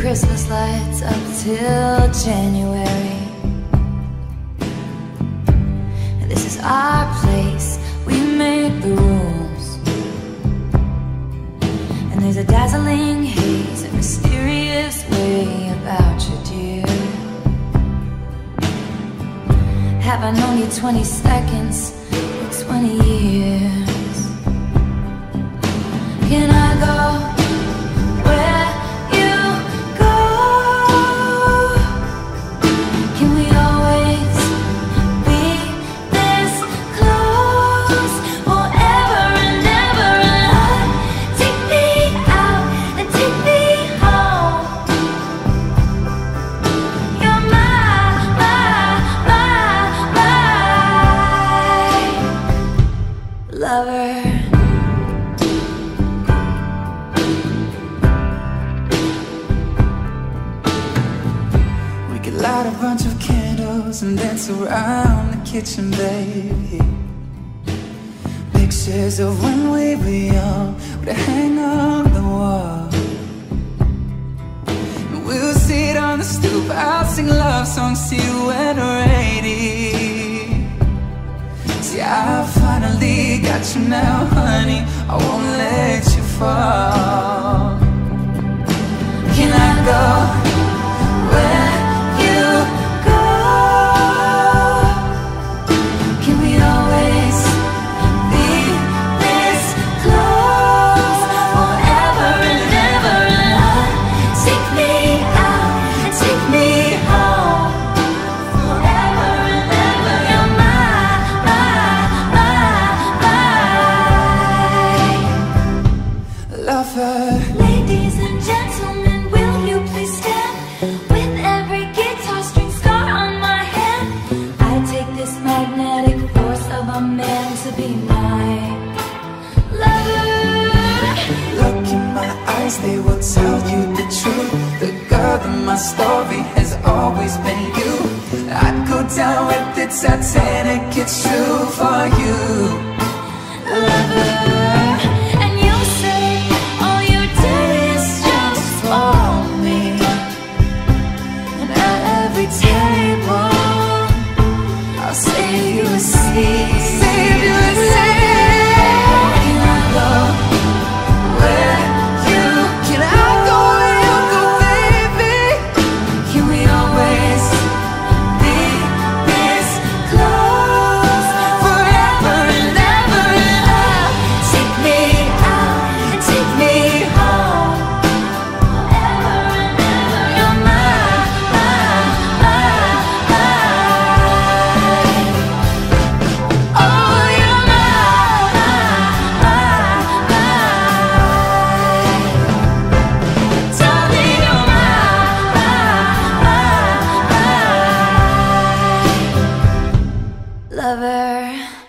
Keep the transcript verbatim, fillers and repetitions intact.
Christmas lights up till January. And this is our place, we make the rules. And there's a dazzling haze, a mysterious way about you, dear. Have I known you twenty seconds or twenty years? Can I go where you go? Can we always be this close forever and ever? And take me out and take me home. You're my, my, my, my lover. Light a bunch of candles and dance around the kitchen, baby. Pictures of when we were young would hang on the wall. And we'll sit on the stoop, I'll sing love songs to you when we're eighty. See, I finally got you now, honey, I won't let you fall. Can I go where Ladies and gentlemen, will you please stand? With every guitar string scar on my hand, I take this magnetic force of a man to be my lover. Look in my eyes, they will tell you the truth. The girl in my story has always been you. I'd go down with the Titanic, it's true for you, lover. Save you a seat. Save you a seat. Can I go where you? Can I go where you go, baby? Can we always be this close forever and ever? Take me out and take me home forever and ever. You're my, my, my, my. Lover.